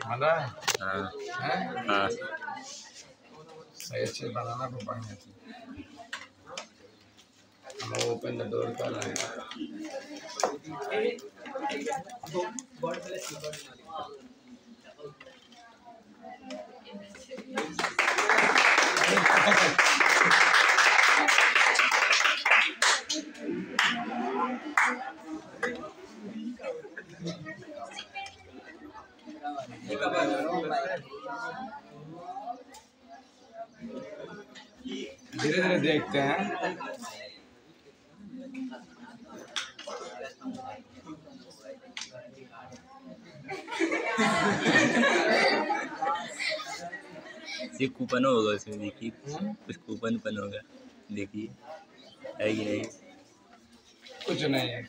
मजा है? हाँ हैं? हाँ। सही अच्छे बनाना को पड़ने से हम ओपन द डोर कर रहे हैं। धीरे धीरे देखते हैं। ये कूपन होगा उसमें, देखिए कुछ कूपन होगा, देखिए है कि नहीं? कुछ नहीं है,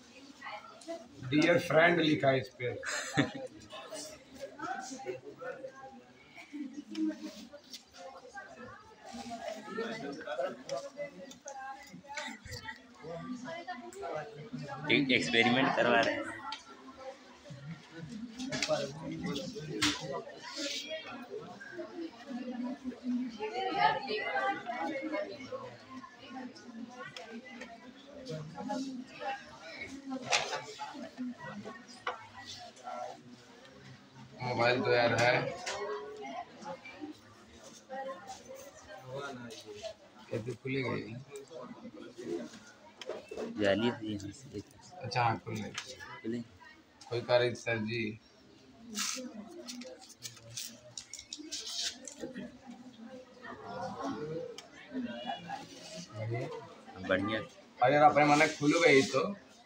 डियर फ्रेंड लिखा है इस पे। एक एक्सपेरिमेंट करवा रहे हैं। मोबाइल तो यार है, कैसे खुली गई? जाली है यहाँ से। अच्छा हाँ खुल गई। खुले कोई करे सर जी? बढ़िया। अगर अपने मन खुल गई तो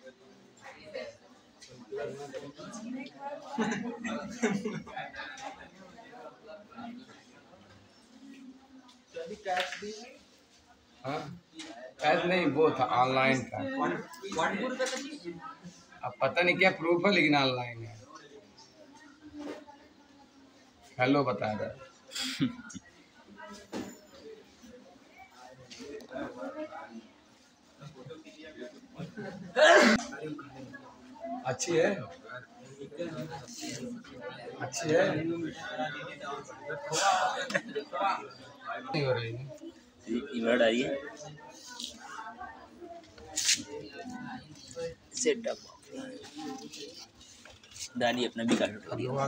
हाँ, कैश नहीं, वो था ऑनलाइन था। अब पता नहीं क्या प्रूफ है, लेकिन ऑनलाइन है। हेलो बता रहा। अच्छी है, अच्छी है, नहीं हो रही है। ईमेल आई है सेटअप डाली अपना भी काट दिया।